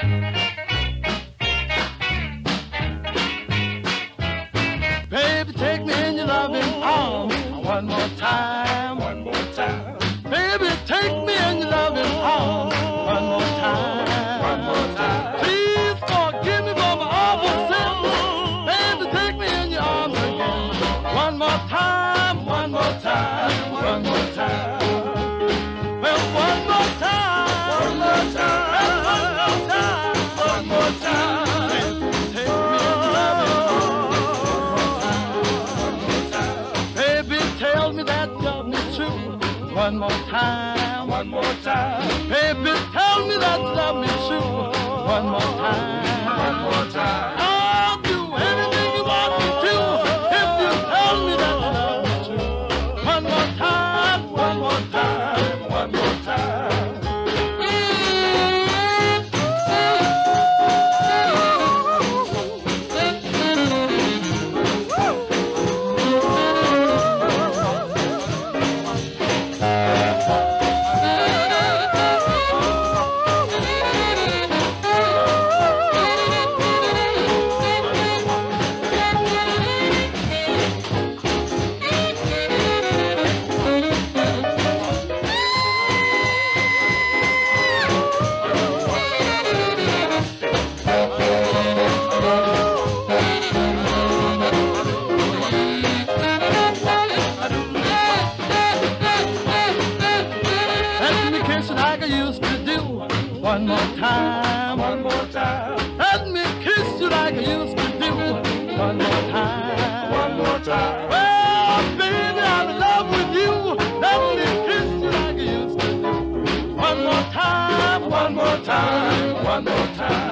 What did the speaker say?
Baby, take me in your loving arms one more time. One more time. Baby, take me in your loving arms one more time. One more time. Please forgive me for my awful sins. Baby, take me in your arms again. One more time, one more time, one more time. Well, one more time, one more time, one more time, one more time. Take me in your loving arms. Baby, tell me that love me true. One more time, one more time. Baby, tell me that love me true. One more time, one more time. I'll do anything you want me to if you tell me that love me true. One more time, one more time, one more time. Like I used to do. One more time, one more time. Let me kiss you like I used to do. One more time, one more time. Well, baby, I'm in love with you. Let me kiss you like I used to do. One more time, one more time, one more time.